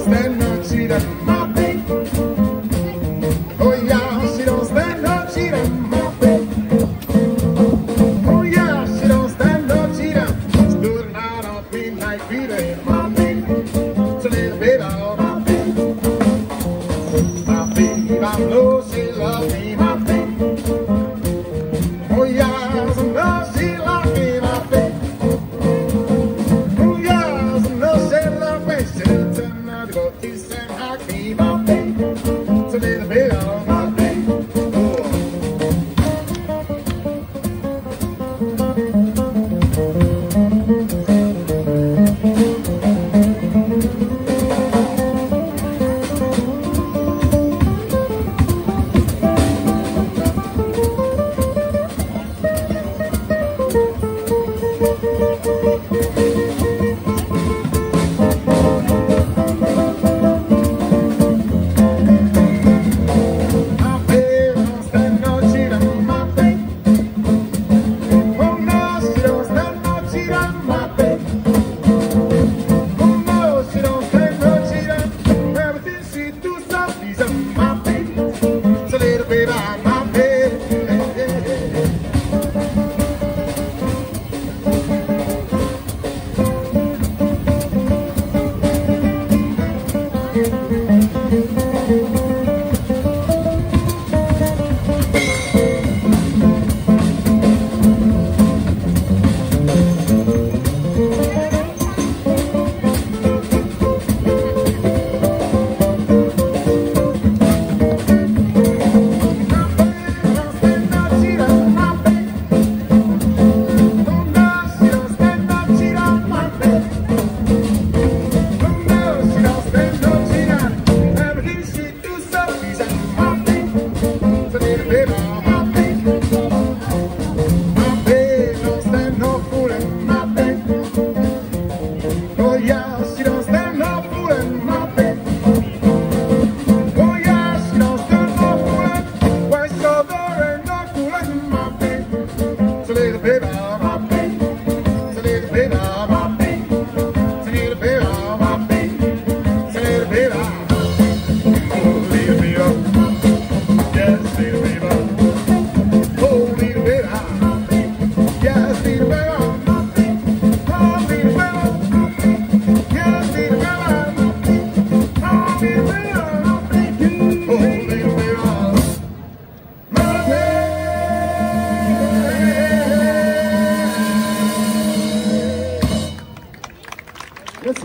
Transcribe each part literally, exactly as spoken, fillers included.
stand up, she done my baby. Oh yeah, she don't stand up, she done my baby. Oh yeah, she don't stand up, she done stood out on me like Peter, my baby. So little bit of my baby. My baby, I know she loves me, my baby. Oh yeah, I know she loves me, my baby. Oh yeah, I know she loves me. She'll turn out to go kiss and hug me, my baby. So little bit of my baby.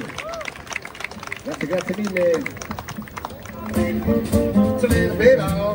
Grazie, grazie mille.